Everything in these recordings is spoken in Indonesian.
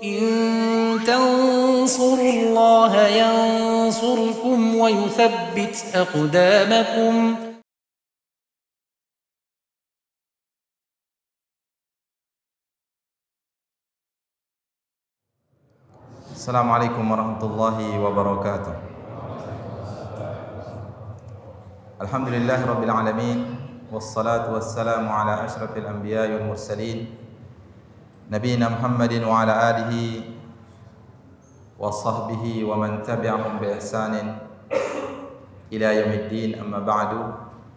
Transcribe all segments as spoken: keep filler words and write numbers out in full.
إن تنصروا الله ينصركم ويثبت أقدامكم. Assalamualaikum warahmatullahi wabarakatuh. Alhamdulillahi rabbil alamin, wassalatu wassalamu ala asyrafil anbiya'i wal mursalin, nabiyina Muhammadin wa ala alihi wa sahbihi wa man tabi'ahum bi ihsanin ila yaumiddin, amma ba'du.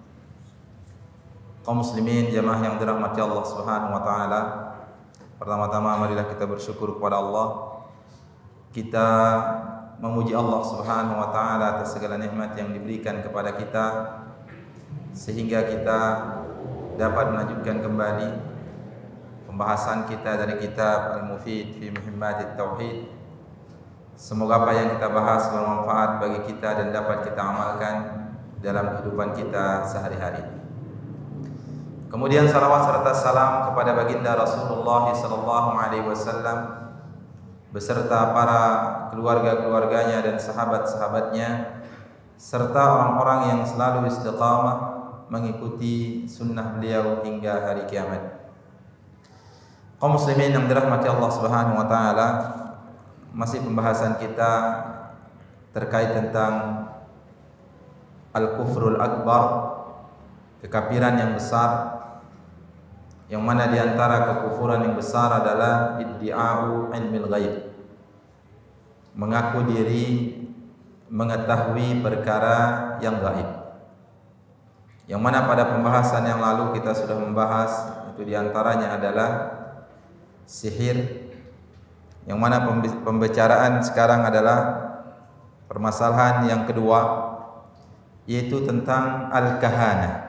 Kaum muslimin, jamaah yang dirahmati Allah Subhanahu wa taala, pertama-tama marilah kita bersyukur kepada Allah. Kita memuji Allah Subhanahu wa taala atas segala nikmat yang diberikan kepada kita, sehingga kita dapat melanjutkan kembali pembahasan kita dari kitab Al-Mufid fi Muhimmatit Tauhid. Semoga apa yang kita bahas bermanfaat bagi kita dan dapat kita amalkan dalam kehidupan kita sehari-hari. Kemudian salawat serta salam kepada baginda Rasulullah sallallahu alaihi wasallam beserta para keluarga-keluarganya dan sahabat-sahabatnya, serta orang-orang yang selalu istiqamah mengikuti sunnah beliau hingga hari kiamat. Kaum muslimin yang dirahmati Allah Subhanahu wa taala, masih pembahasan kita terkait tentang al-kufrul akbar, kekafiran yang besar, yang mana diantara kekufuran yang besar adalah iddi'a'u ilmil ghaib, mengaku diri mengetahui perkara yang gaib. Yang mana pada pembahasan yang lalu kita sudah membahas, itu diantaranya adalah sihir. Yang mana pembicaraan sekarang adalah permasalahan yang kedua, yaitu tentang al-kahanah.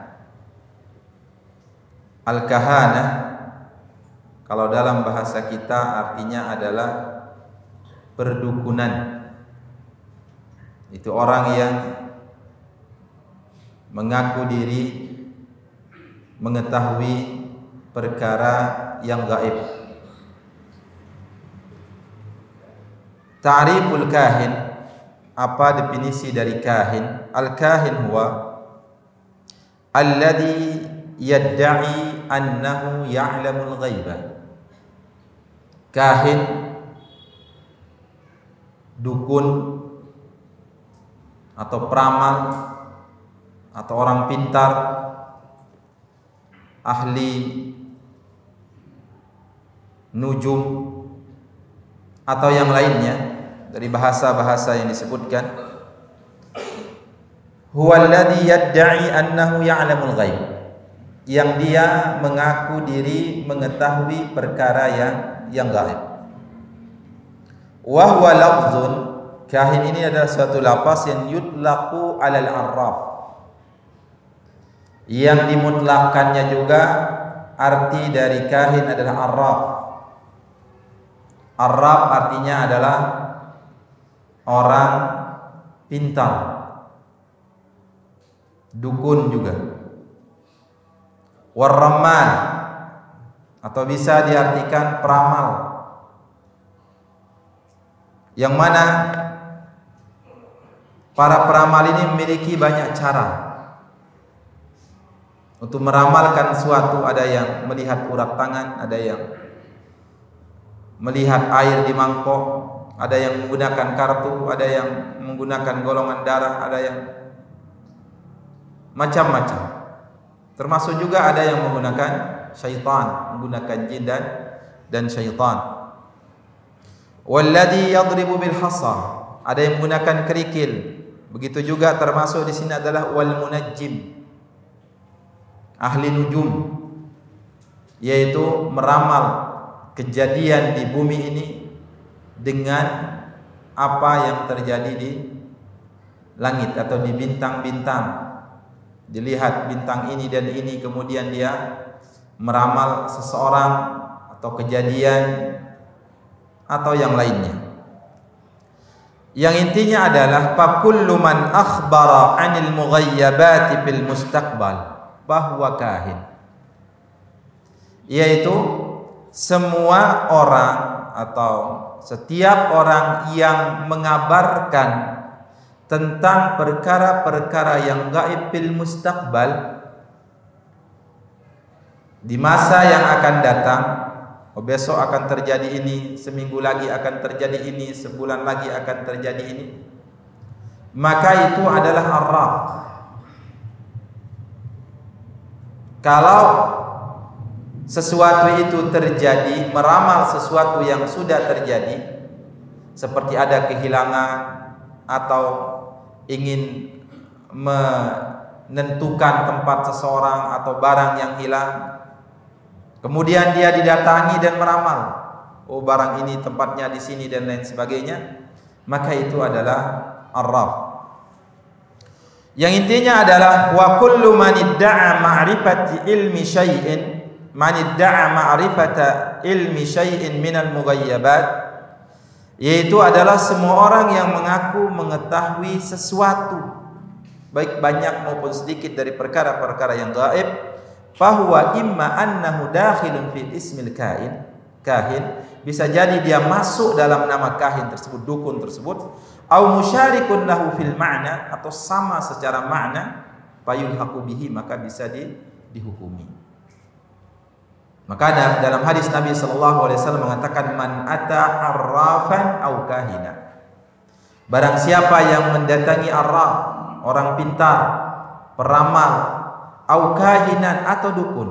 Al-kahanah kalau dalam bahasa kita artinya adalah perdukunan. Itu orang yang mengaku diri mengetahui perkara yang gaib. Ta'riful kahin, apa definisi dari kahin? Al-kahin huwa alladhi yadda'i annahu ya'lamul ghaiba. Kahin, dukun atau peramal atau orang pintar, ahli nujum atau yang lainnya dari bahasa-bahasa yang disebutkan, huwa alladhi yadda'i annahu ya'lamul ghaib, yang dia mengaku diri mengetahui perkara yang yang gaib. Wa huwa lafzun, kahin ini adalah suatu lafaz yang yutlaqu 'alal arraf, yang dimutlakannya juga arti dari kahin adalah arraf. Arraf artinya adalah orang pintar, dukun juga. Warraman, atau bisa diartikan peramal, yang mana para peramal ini memiliki banyak cara untuk meramalkan suatu. Ada yang melihat urat tangan, ada yang melihat air di mangkok, ada yang menggunakan kartu, ada yang menggunakan golongan darah, ada yang macam-macam. Termasuk juga ada yang menggunakan syaitan, menggunakan jin dan dan syaitan. Walladhi yadribu bil hasa, ada yang menggunakan kerikil. Begitu juga termasuk di sini adalah wal munajjim, ahli nujum, yaitu meramal kejadian di bumi ini dengan apa yang terjadi di langit atau di bintang-bintang. Dilihat bintang ini dan ini, kemudian dia meramal seseorang atau kejadian atau yang lainnya. Yang intinya adalah fakullu man akhbara 'anil mughayyabati fil mustaqbal bahwa kahin, yaitu semua orang atau setiap orang yang mengabarkan tentang perkara-perkara yang gaib fil mustaqbal, di masa yang akan datang, oh besok akan terjadi ini, seminggu lagi akan terjadi ini, sebulan lagi akan terjadi ini, maka itu adalah arraf. Kalau sesuatu itu terjadi, meramal sesuatu yang sudah terjadi, seperti ada kehilangan atau ingin menentukan tempat seseorang atau barang yang hilang, kemudian dia didatangi dan meramal, oh barang ini tempatnya di sini dan lain sebagainya, maka itu adalah arraf. Yang intinya adalah wa kullu man idda'a ma'rifati ilmi syai'in, man idda'a ma'rifata ilmi syai'in minal mughayyabat, yaitu adalah semua orang yang mengaku mengetahui sesuatu, baik banyak maupun sedikit dari perkara-perkara yang gaib, fahuwa imma annahu dakhilun fil ismil kain, kahin, bisa jadi dia masuk dalam nama kahin tersebut, dukun tersebut, au musyarikun lahu fil ma'na, atau sama secara makna, fayulhaqu bihi, maka bisa di, dihukumi. Maka dalam hadis Nabi sallallahu alaihi wasallam mengatakan, man ata arrafan au kahina, barang siapa yang mendatangi arraf, orang pintar, peramal, au kahinan, atau dukun,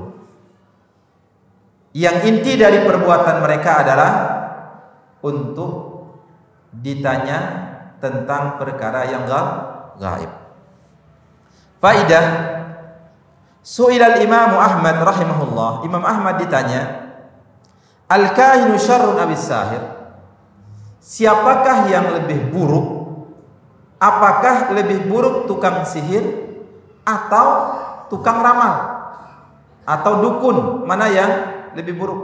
yang inti dari perbuatan mereka adalah untuk ditanya tentang perkara yang gaib. Faidah, su'ila al-Imam Ahmad rahimahullah, Imam Ahmad ditanya, al-kahinu syarrun abis sahir, siapakah yang lebih buruk? Apakah lebih buruk tukang sihir atau tukang ramal atau dukun? Mana yang lebih buruk?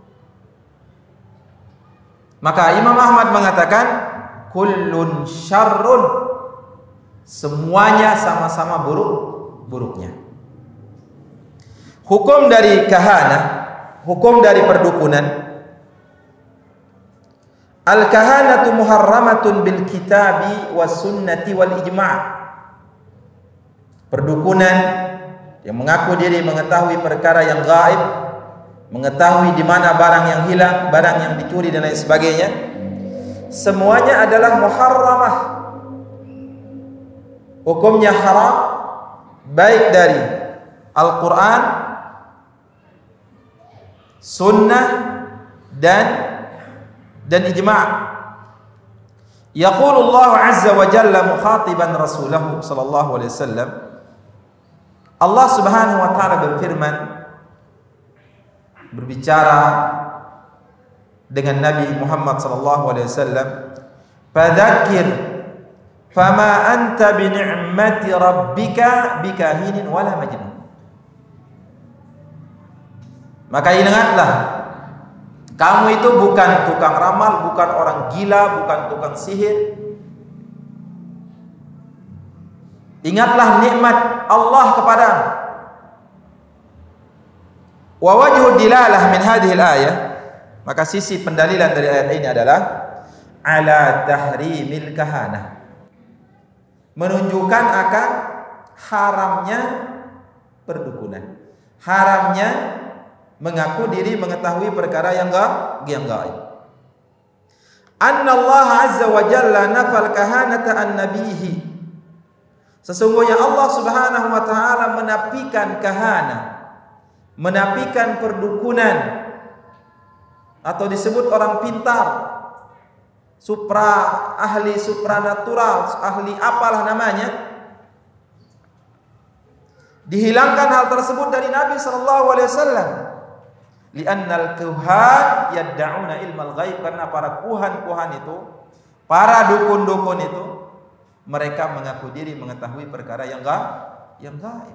Maka Imam Ahmad mengatakan, kullun syarrun, semuanya sama-sama buruk buruknya. Hukum dari kahana, hukum dari perdukunan, al-kahanatu muharramatun bil kitabi was sunnati wal ijma'. Perdukunan yang mengaku diri mengetahui perkara yang gaib, mengetahui di mana barang yang hilang, barang yang dicuri dan lain sebagainya, semuanya adalah muharramah, hukumnya haram, baik dari Al-Quran, sunnah, dan dan ijma'. Yaqulullahu azza wa jalla mukhatiban rasulahu sallallahu alaihi wasallam, Allah subhanahu wa ta'ala berfirman, berbicara dengan Nabi Muhammad sallallahu alaihi wasallam, fadzakir fama anta bi ni'mati rabbika bikahinin wala majnun. Maka ingatlah, kamu itu bukan tukang ramal, bukan orang gila, bukan tukang sihir. Ingatlah nikmat Allah kepadamu. Wa wajhu dilalah min hadhihi al-ayah, maka sisi pendalilan dari ayat ini adalah ala tahrimil kahanah, menunjukkan akan haramnya perdukunan, haramnya mengaku diri mengetahui perkara yang enggak yang gaib. Anna Allah azza wa jalla nafal kahanata an nabihi, sesungguhnya Allah subhanahu wa ta'ala menafikan kahana, menafikan perdukunan, atau disebut orang pintar, supra, ahli supranatural, ahli apalah namanya. Dihilangkan hal tersebut dari Nabi sallallahu alaihi wasallam. Li'annal kuhan yadda'una ilmal ghaib, karena para kuhan-kuhan itu, para dukun-dukun itu, mereka mengaku diri mengetahui perkara yang gaib, yang gaib.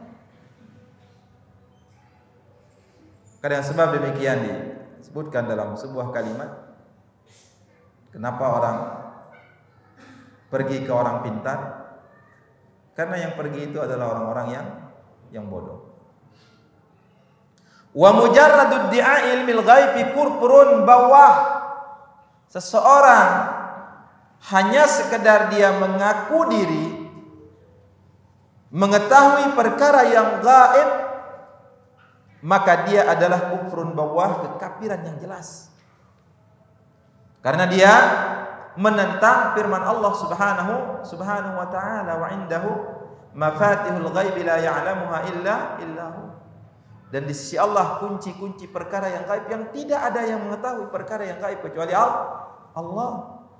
Karena sebab demikian disebutkan dalam sebuah kalimat, kenapa orang pergi ke orang pintar? Karena yang pergi itu adalah orang-orang yang yang bodoh. Wa mujarradud di'a ilmil ghaibi purpurun bawah, seseorang hanya sekedar dia mengaku diri mengetahui perkara yang gaib, maka dia adalah kufrun bawah, kekafiran yang jelas. Karena dia menentang firman Allah Subhanahu Subhanahu wa taala, wa indahu mafatihul ghaib la ya'lamuha illa illahu. Dan di sisi Allah kunci-kunci perkara yang gaib yang tidak ada yang mengetahui perkara yang gaib kecuali Allah.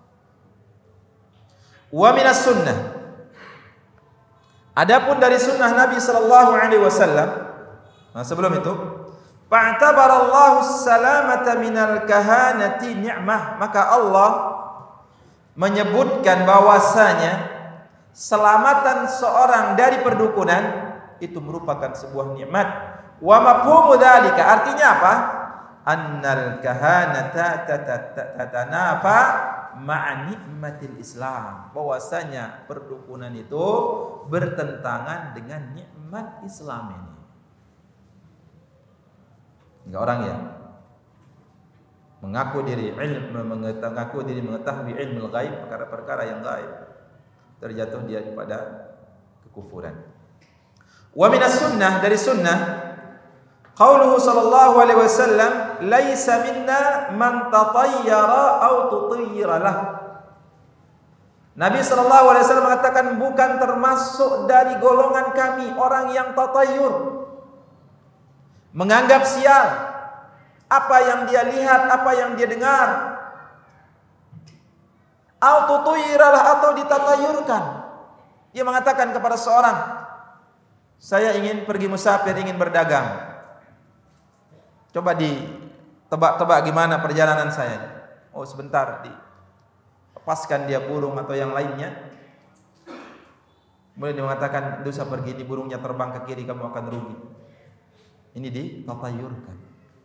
Wa minas sunnah, adapun dari sunnah Nabi sallallahu alaihi wasallam, nah sebelum itu, fa'tabarallahu salamata minal kahanati ni'mah, maka Allah menyebutkan bahwasanya selamatan seorang dari perdukunan itu merupakan sebuah nikmat. Wa mafhumu dzalika, artinya apa? Annal kahanata tatanafa ma'a nikmatil Islam, bahwasanya perdukunan itu bertentangan dengan nikmat Islam ini. Enggak orang ya mengaku diri ilmu, mengaku diri mengetahui ilmu gaib, perkara-perkara yang gaib, terjatuh dia kepada kekufuran. Wa minas sunnah, dari sunnah, qauluhu sallallahu alaihi wasallam, laisa minna man tatayyara aw tutayyira lah. Nabi sallallahu alaihi wasallam mengatakan, bukan termasuk dari golongan kami orang yang tatayyur, menganggap sial apa yang dia lihat, apa yang dia dengar, aw tutayyira lah, atau ditatayurkan. Dia mengatakan kepada seorang, saya ingin pergi musafir, ingin berdagang, coba ditebak-tebak gimana perjalanan saya. Oh sebentar, dilepaskan dia burung atau yang lainnya. Kemudian dia mengatakan, tidak usah pergi, ini burungnya terbang ke kiri, kamu akan rugi. Ini ditatayurkan.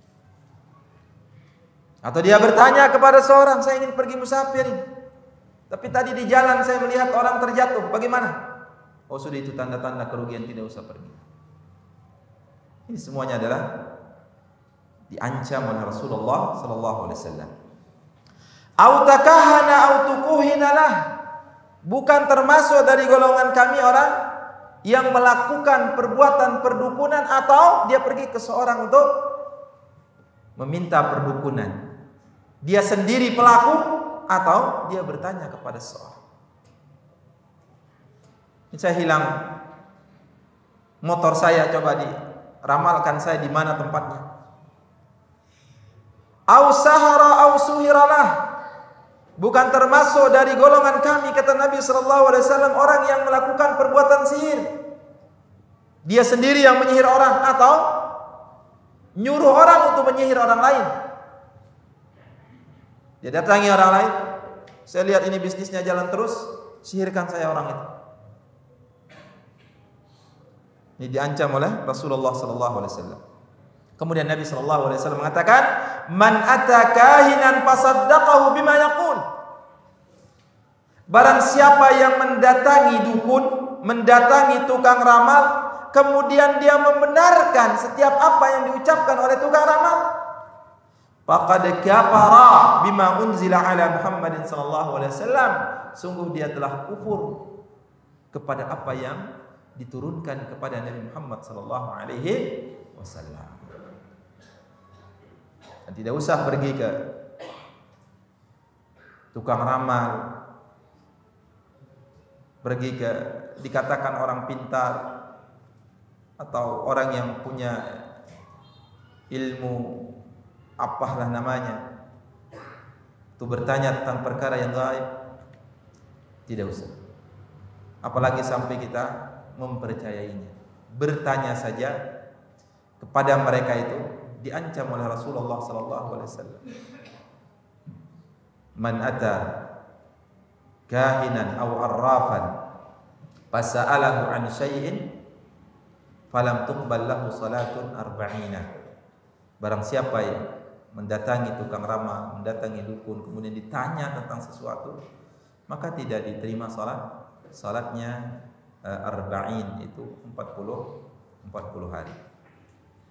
Atau dia bertanya kepada seorang, saya ingin pergi musafir, tapi tadi di jalan saya melihat orang terjatuh, bagaimana? Oh sudah, itu tanda-tanda kerugian, tidak usah pergi. Ini semuanya adalah diancam oleh Rasulullah sallallahu alaihi wasallam. Au takahana au tukuhinalah, bukan termasuk dari golongan kami orang yang melakukan perbuatan perdukunan atau dia pergi ke seorang untuk meminta perdukunan. Dia sendiri pelaku atau dia bertanya kepada seorang. Ini saya hilang motor saya, coba diramalkan saya di mana tempatnya. Au sahara au suhiralah, bukan termasuk dari golongan kami, kata Nabi sallallahu alaihi wasallam, orang yang melakukan perbuatan sihir. Dia sendiri yang menyihir orang atau nyuruh orang untuk menyihir orang lain. Dia datangi orang lain, saya lihat ini bisnisnya jalan terus, sihirkan saya orang itu. Ini diancam oleh Rasulullah sallallahu alaihi wasallam. Kemudian Nabi sallallahu alaihi wasallam mengatakan, man ata kahinan fasaddaqahu bima yaqul. Barang siapa yang mendatangi dukun, mendatangi tukang ramal, kemudian dia membenarkan setiap apa yang diucapkan oleh tukang ramal, faqad kafara bima unzila ala Muhammadin sallallahu alaihi wasallam, sungguh dia telah kufur kepada apa yang diturunkan kepada Nabi Muhammad sallallahu alaihi wasallam. Dan tidak usah pergi ke tukang ramal, pergi ke dikatakan orang pintar atau orang yang punya ilmu apalah namanya, itu bertanya tentang perkara yang gaib. Tidak usah, apalagi sampai kita mempercayainya. Bertanya saja kepada mereka itu diancam oleh Rasulullah sallallahu alaihi wasallam. Man ata kahinan aw arrafan fasa'alahu an syai'in falam tuqbal lahu salatun arba'ina. Barang siapa yang mendatangi tukang ramal, mendatangi dukun, kemudian ditanya tentang sesuatu, maka tidak diterima salat. Salatnya uh, arba'in, itu empat puluh hari.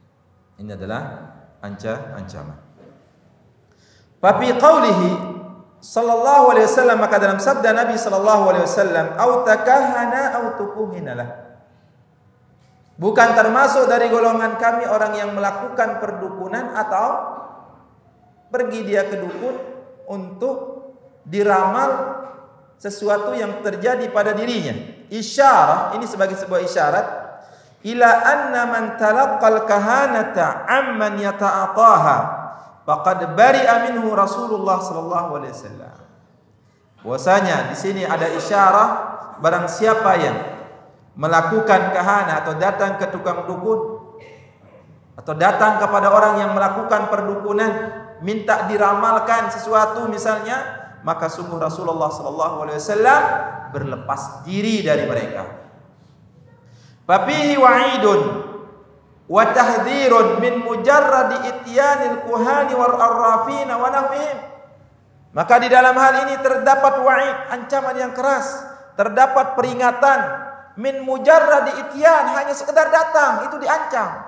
Ini adalah anca ancaman. Tapi qaulihi sallallahu alaihi wasallam, maka dalam sabda Nabi sallallahu alaihi wasallam, au takahana au tukuhinalah, bukan termasuk dari golongan kami orang yang melakukan perdukunan atau pergi dia ke dukun untuk diramal sesuatu yang terjadi pada dirinya. Isyarah ini sebagai sebuah isyarat ila anna man talaqqal kahanata amman yata'ataha faqad bari'a minhu Rasulullah sallallahu alaihi wasallam. Bahwasanya di sini ada isyarah, barang siapa yang melakukan kahana atau datang ke tukang dukun atau datang kepada orang yang melakukan perdukunan, minta diramalkan sesuatu misalnya, maka sungguh Rasulullah sallallahu alaihi wasallam berlepas diri dari mereka. Fafihi wa'idun wa tahdhirun min mujarradi ityanil kuhani wal arrafin wa nahwihim. Maka di dalam hal ini terdapat wa'id, ancaman yang keras, terdapat peringatan min mujarradi ityan, hanya sekedar datang itu diancam.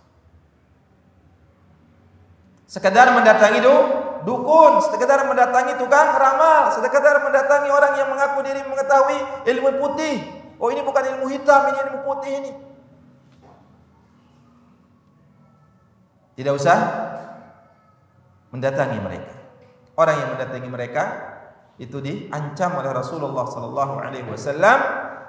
Sekedar mendatangi du, dukun, sekedar mendatangi tukang ramal, sekedar mendatangi orang yang mengaku diri mengetahui ilmu putih. Oh, ini bukan ilmu hitam, ini ilmu putih ini. Tidak usah mendatangi mereka. Orang yang mendatangi mereka itu diancam oleh Rasulullah sallallahu alaihi wasallam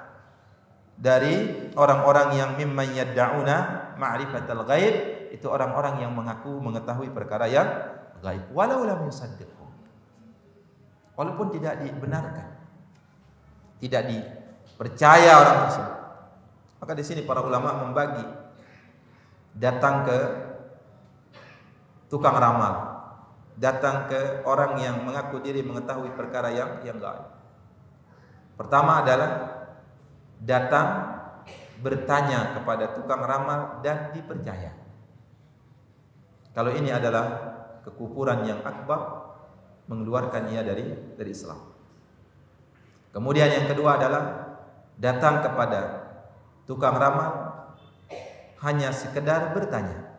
dari orang-orang yang mimman yad'una ma'rifatal ghaib, itu orang-orang yang mengaku mengetahui perkara yang gaib, walau lam yusaddiqhu, walaupun tidak dibenarkan, tidak dipercaya orang tersebut. Maka di sini para ulama membagi datang ke tukang ramal, datang ke orang yang mengaku diri mengetahui perkara yang yang gaib. Pertama adalah datang bertanya kepada tukang ramal dan dipercaya. Kalau ini adalah kekufuran yang akbar, mengeluarkan ia dari dari Islam. Kemudian yang kedua adalah datang kepada tukang ramal hanya sekedar bertanya.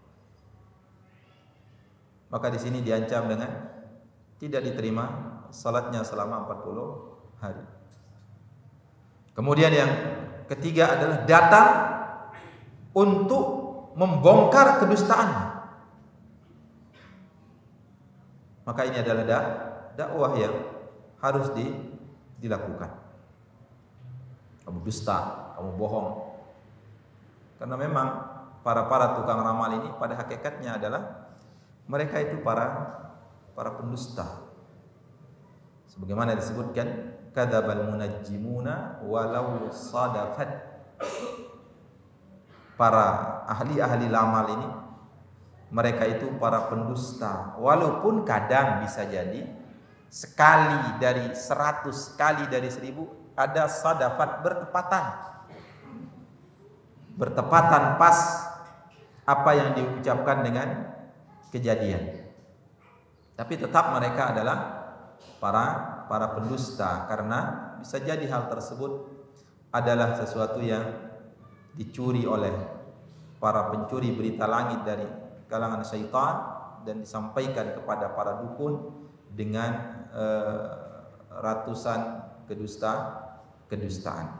Maka di sini diancam dengan tidak diterima salatnya selama empat puluh hari. Kemudian yang ketiga adalah datang untuk membongkar kedustaannya. Maka ini adalah dak dakwah yang harus di, dilakukan. Kamu dusta, kamu bohong. Karena memang para-para tukang ramal ini pada hakikatnya adalah mereka itu para para pendusta. Sebagaimana disebutkan, kadzabal munajjimuna walau sadafat. Para ahli-ahli ramal ini mereka itu para pendusta, walaupun kadang bisa jadi sekali dari seratus, sekali dari seribu ada sadafat, bertepatan bertepatan pas apa yang diucapkan dengan kejadian. Tapi tetap mereka adalah para para pendusta, karena bisa jadi hal tersebut adalah sesuatu yang dicuri oleh para pencuri berita langit dari kalangan syaitan dan disampaikan kepada para dukun dengan uh, ratusan kedusta kedustaan.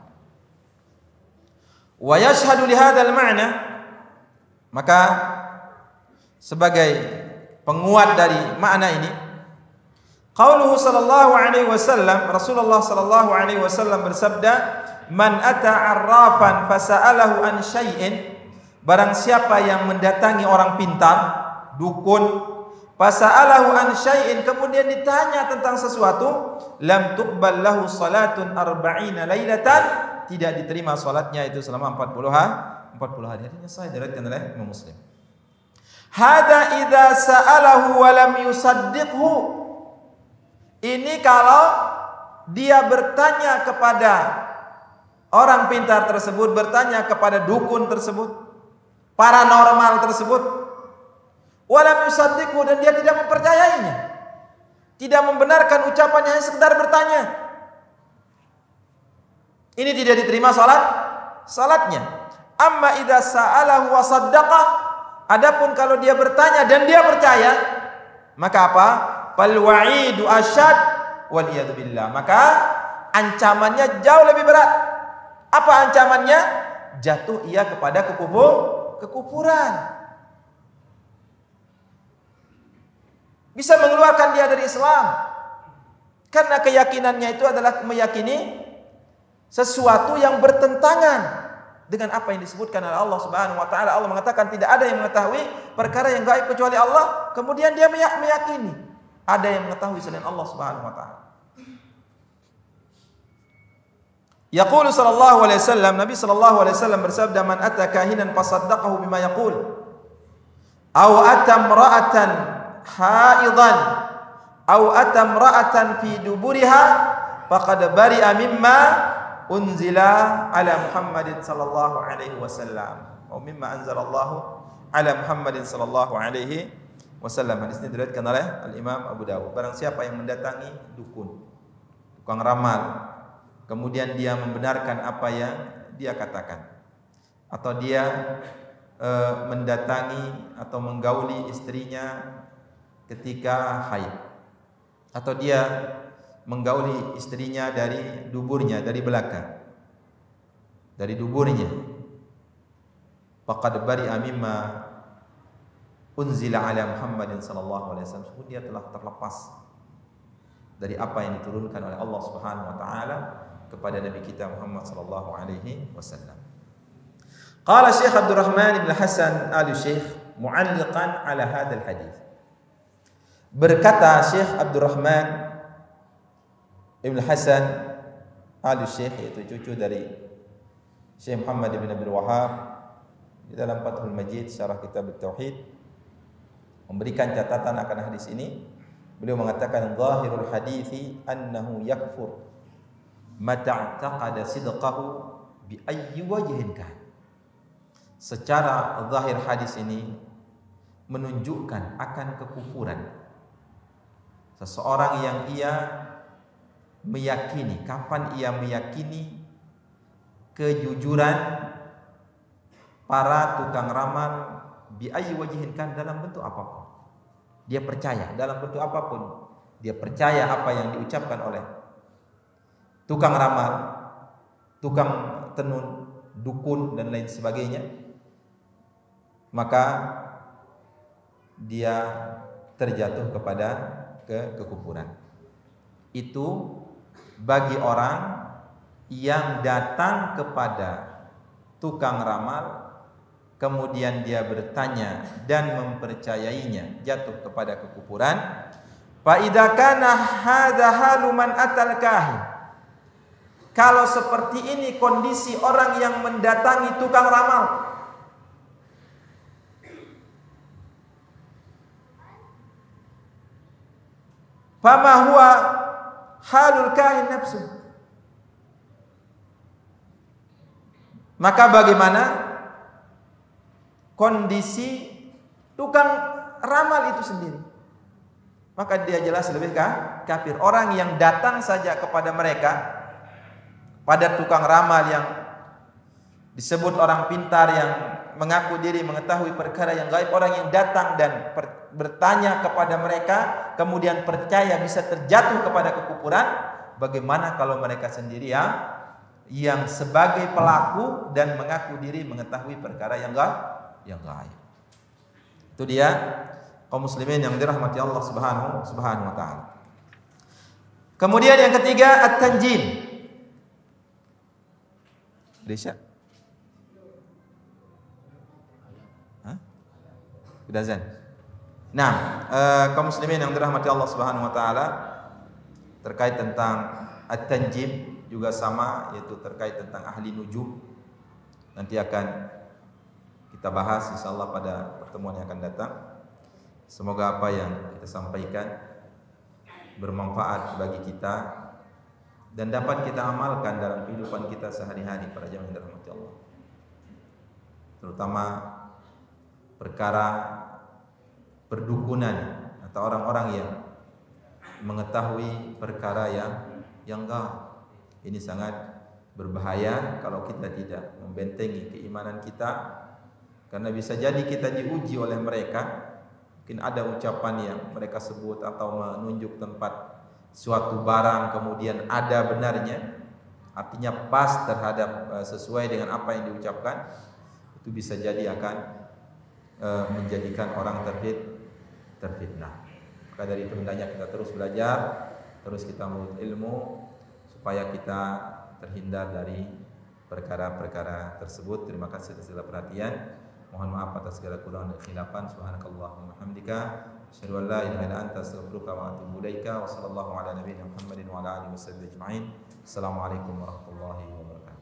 Wa yashhadu li hadzal ma'na, maka sebagai penguat dari makna ini qauluhu sallallahu alaihi wasallam, Rasulullah sallallahu alaihi wasallam bersabda, man ata arrafan fasa'alahu an syai'in, barang siapa yang mendatangi orang pintar, dukun, fasa'alahu an syai'in, kemudian ditanya tentang sesuatu, lam tuqbal lahu salatun arba'ina lailatan, tidak diterima salatnya itu selama empat puluh hari. Artinya sahih diriwayatkan oleh Imam Muslim. Hada idza sa'alahu wa lam yusaddiqhu, ini kalau dia bertanya kepada orang pintar tersebut, bertanya kepada dukun tersebut, paranormal tersebut, walam yusaddiqhu, dan dia tidak mempercayainya, tidak membenarkan ucapannya, hanya sekedar bertanya, ini tidak diterima salat salatnya. Amma idza sa'alahu wa saddaqa, adapun kalau dia bertanya dan dia percaya, maka apa? fal wa'idu asyad wal iyad billah. Maka ancamannya jauh lebih berat. Apa ancamannya? Jatuh ia kepada kekufur, kekufuran. Bisa mengeluarkan dia dari Islam. Karena keyakinannya itu adalah meyakini sesuatu yang bertentangan dengan apa yang disebutkan oleh Allah Subhanahu wa taala. Allah mengatakan tidak ada yang mengetahui perkara yang gaib kecuali Allah. Kemudian dia meyakini ada yang mengetahui selain Allah Subhanahu wa taala. Yaqulu sallallahu alaihi wasallam, Nabi sallallahu alaihi wasallam bersabda, man ata kahinan fasaddaqahu bima yaqul aw ata imra'atan haidan aw ata imra'atan fi duburiha faqad bari'a mimma unzila ala Muhammadin sallallahu alaihi wasallam atau mimma anzalallahu ala Muhammadin sallallahu alaihi wasallam. Hadis ini diriwayatkan oleh Al-Imam Abu Dawud. Barang siapa yang mendatangi dukun, tukang ramal, kemudian dia membenarkan apa yang dia katakan, atau dia e, mendatangi atau menggauli istrinya ketika haid, atau dia menggauli istrinya dari duburnya, dari belakang, dari duburnya, faqad bari'a mimma unzila ala Muhammadin sallallahu alaihi wasallam. Dia telah terlepas dari apa yang diturunkan oleh Allah Subhanahu wa taala kepada Nabi kita Muhammad sallallahu alaihi wasallam. Qala Syekh Abdul Rahman bin Hasan Al-Syekh mu'alliqan ala hadzal hadis. Berkata Syekh Abdul Rahman Ibn Hasan Al-Syekh, yaitu cucu dari Syekh Muhammad ibn Abdul Wahhab, di dalam Fathul Majid syarah kitab Tauhid, memberikan catatan akan hadis ini. Beliau mengatakan zahirul hadithi annahu yakfur mata i'taqada sidqahu bi ayyi wajhin kan. Secara zahir hadis ini menunjukkan akan kekufuran seseorang yang ia meyakini, kapan ia meyakini kejujuran para tukang ramal bi ayyi wajhin kan, dalam bentuk apapun. Dia percaya dalam bentuk apapun. Dia percaya apa yang diucapkan oleh tukang ramal, tukang tenun, dukun dan lain sebagainya, maka dia terjatuh kepada ke kekufuran. Itu bagi orang yang datang kepada tukang ramal, kemudian dia bertanya dan mempercayainya, jatuh kepada kekufuran. Fa idza kana hadza halu man atal kahin. Kalau seperti ini kondisi orang yang mendatangi tukang ramal, fama huwa halul kahin nafsu, maka bagaimana kondisi tukang ramal itu sendiri? Maka dia jelas lebih kafir. Orang yang datang saja kepada mereka, pada tukang ramal yang disebut orang pintar yang mengaku diri mengetahui perkara yang gaib, orang yang datang dan bertanya kepada mereka kemudian percaya bisa terjatuh kepada kekufuran, bagaimana kalau mereka sendiri yang yang sebagai pelaku dan mengaku diri mengetahui perkara yang gaib, yang gaib. Itu dia kaum muslimin yang dirahmati Allah Subhanahu Subhanahu wa taala. Kemudian yang ketiga at-tanjim. Desa. Hah? Sudah azan. Nah, eh, kaum muslimin yang dirahmati Allah Subhanahu wa taala, terkait tentang at-tanjim juga sama, yaitu terkait tentang ahli nujum. Nanti akan kita bahas insyaallah pada pertemuan yang akan datang. Semoga apa yang kita sampaikan bermanfaat bagi kita dan dapat kita amalkan dalam kehidupan kita sehari-hari para jamaah yang dirahmati Allah. Terutama perkara perdukunan atau orang-orang yang mengetahui perkara yang yang gaib. Ini sangat berbahaya kalau kita tidak membentengi keimanan kita, karena bisa jadi kita diuji oleh mereka. mungkin ada ucapan yang mereka sebut atau menunjuk tempat suatu barang kemudian ada benarnya, artinya pas terhadap uh, sesuai dengan apa yang diucapkan, itu bisa jadi akan uh, menjadikan orang terfit, terfitnah. Maka dari itu hendaknya kita terus belajar, terus kita menuntut ilmu supaya kita terhindar dari perkara-perkara tersebut. Terima kasih atas segala perhatian. Mohon maaf atas segala kekurangan dan khilafan. Subhanakallahumma hamdika asyhadu an la ilaha illa anta astaghfiruka wa atubu ilaika. Wa sallallahu ala nabiyyina Muhammadin wa ala alihi washabbihi ajma'in. Assalamualaikum warahmatullahi wabarakatuh.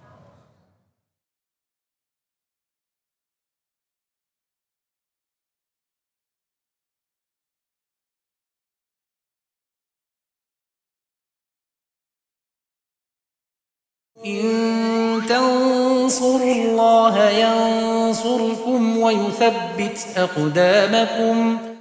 إن تنصروا الله ينصركم ويثبت أقدامكم